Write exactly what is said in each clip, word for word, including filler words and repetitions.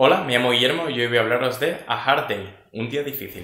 Hola, me llamo Guillermo y hoy voy a hablaros de A Hard Day, un día difícil.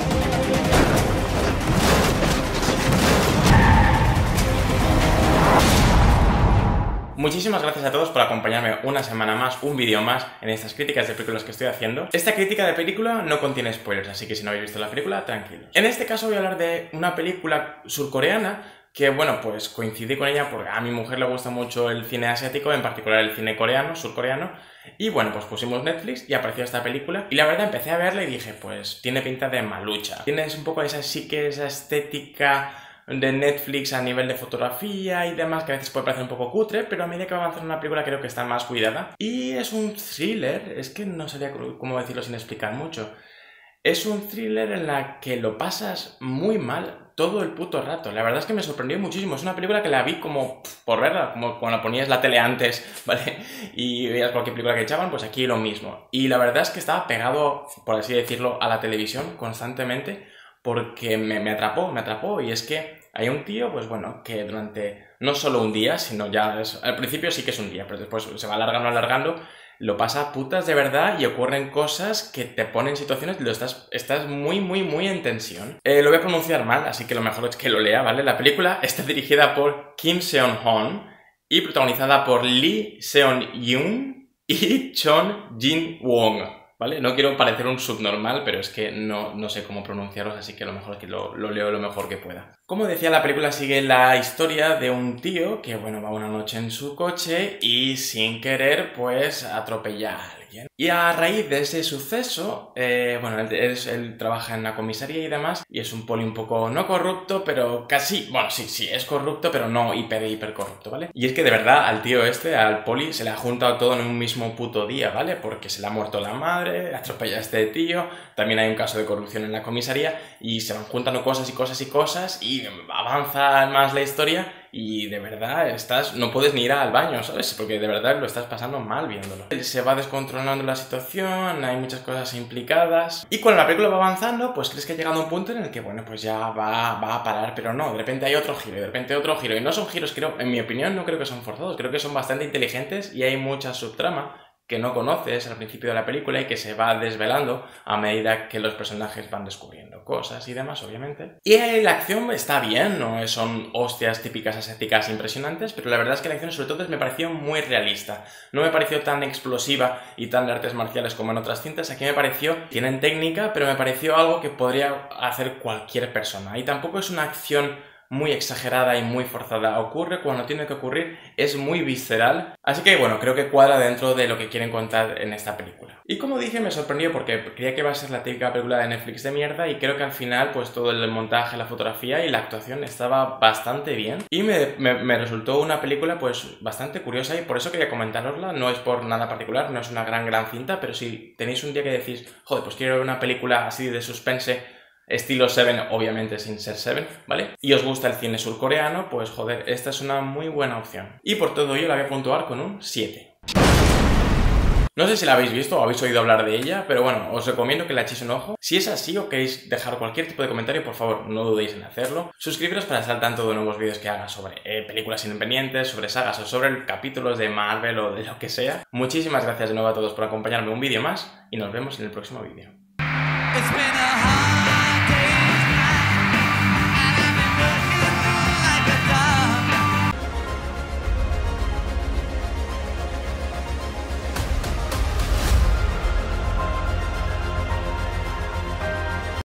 Muchísimas gracias a todos por acompañarme una semana más, un vídeo más en estas críticas de películas que estoy haciendo. Esta crítica de película no contiene spoilers, así que si no habéis visto la película, tranquilos. En este caso voy a hablar de una película surcoreana que, bueno, pues coincidí con ella porque a mi mujer le gusta mucho el cine asiático, en particular el cine coreano, surcoreano. Y bueno, pues pusimos Netflix y apareció esta película y la verdad empecé a verla y dije, pues tiene pinta de malucha. Tienes un poco esa sí que esa estética de Netflix a nivel de fotografía y demás, que a veces puede parecer un poco cutre, pero a medida que va avanzando una película creo que está más cuidada. Y es un thriller, es que no sabía cómo decirlo sin explicar mucho. Es un thriller en la que lo pasas muy mal todo el puto rato. La verdad es que me sorprendió muchísimo. Es una película que la vi como pff, por verla, como cuando ponías la tele antes, ¿vale? Y veías cualquier película que echaban, pues aquí lo mismo. Y la verdad es que estaba pegado, por así decirlo, a la televisión constantemente porque me, me atrapó, me atrapó. Y es que hay un tío, pues bueno, que durante no solo un día, sino ya es, al principio sí que es un día, pero después se va alargando, alargando, lo pasa a putas de verdad y ocurren cosas que te ponen en situaciones y lo estás, estás muy, muy, muy en tensión. Eh, lo voy a pronunciar mal, así que lo mejor es que lo lea, ¿vale? La película está dirigida por Kim Seon-hoon y protagonizada por Lee Seon-yoon y Chon Jin-won. ¿Vale? No quiero parecer un subnormal, pero es que no, no sé cómo pronunciarlos, así que lo mejor es que lo, lo leo lo mejor que pueda. Como decía, la película sigue la historia de un tío que, bueno, va una noche en su coche y sin querer, pues, atropella a alguien. Y a raíz de ese suceso, eh, bueno, él, él, él trabaja en la comisaría y demás, y es un poli un poco no corrupto, pero casi, bueno, sí, sí, es corrupto, pero no hiper, hiper corrupto, ¿vale? Y es que de verdad al tío este, al poli, se le ha juntado todo en un mismo puto día, ¿vale? Porque se le ha muerto la madre, atropella a este tío, también hay un caso de corrupción en la comisaría, y se van juntando cosas y cosas y cosas, y avanza más la historia, y de verdad estás, no puedes ni ir al baño, ¿sabes? Porque de verdad lo estás pasando mal viéndolo. Se va descontrolando la situación, hay muchas cosas implicadas, y cuando la película va avanzando, pues crees que ha llegado a un punto en el que, bueno, pues ya va, va a parar, pero no, de repente hay otro giro, y de repente otro giro, y no son giros, creo, en mi opinión, no creo que son forzados, creo que son bastante inteligentes, y hay mucha subtrama que no conoces al principio de la película y que se va desvelando a medida que los personajes van descubriendo cosas y demás, obviamente. Y la acción está bien, no son hostias típicas asiáticas impresionantes, pero la verdad es que la acción sobre todo me pareció muy realista. No me pareció tan explosiva y tan de artes marciales como en otras cintas. Aquí me pareció, tienen técnica, pero me pareció algo que podría hacer cualquier persona. Y tampoco es una acción muy exagerada y muy forzada. Ocurre cuando tiene que ocurrir, es muy visceral. Así que bueno, creo que cuadra dentro de lo que quieren contar en esta película. Y como dije, me sorprendió porque creía que iba a ser la típica película de Netflix de mierda y creo que al final pues todo el montaje, la fotografía y la actuación estaba bastante bien. Y me, me, me resultó una película pues bastante curiosa y por eso quería comentárosla. No es por nada particular, no es una gran gran cinta, pero si tenéis un día que decís, joder, pues quiero ver una película así de suspense estilo Seven, obviamente sin ser Seven, ¿vale? Y os gusta el cine surcoreano, pues joder, esta es una muy buena opción. Y por todo ello la voy a puntuar con un siete. No sé si la habéis visto o habéis oído hablar de ella, pero bueno, os recomiendo que le echéis un ojo. Si es así o queréis dejar cualquier tipo de comentario, por favor, no dudéis en hacerlo. Suscribiros para estar al tanto de nuevos vídeos que haga sobre eh, películas independientes, sobre sagas o sobre capítulos de Marvel o de lo que sea. Muchísimas gracias de nuevo a todos por acompañarme un vídeo más y nos vemos en el próximo vídeo.